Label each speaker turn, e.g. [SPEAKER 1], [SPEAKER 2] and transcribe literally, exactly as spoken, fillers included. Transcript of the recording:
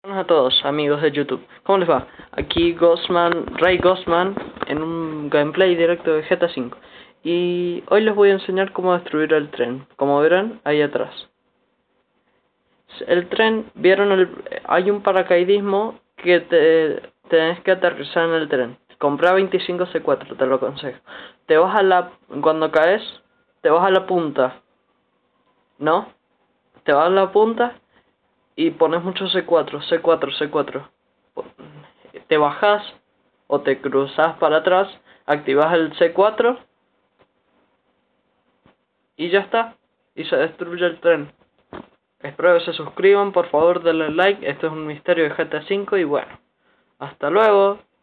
[SPEAKER 1] Buenas a todos amigos de YouTube, ¿cómo les va? Aquí Ghostman, Ray Ghostman en un gameplay directo de G T A cinco. Y hoy les voy a enseñar cómo destruir el tren. Como verán ahí atrás, el tren, vieron el, hay un paracaidismo que te tenés que aterrizar en el tren. Comprá veinticinco C cuatro, te lo aconsejo. Te vas a la, cuando caes, te vas a la punta, ¿no? Te vas a la punta y pones mucho C cuatro, C cuatro, C cuatro. Te bajas o te cruzas para atrás, activas el C cuatro y ya está. Y se destruye el tren. Espero que se suscriban, por favor denle like. Esto es un misterio de G T A cinco y bueno, hasta luego.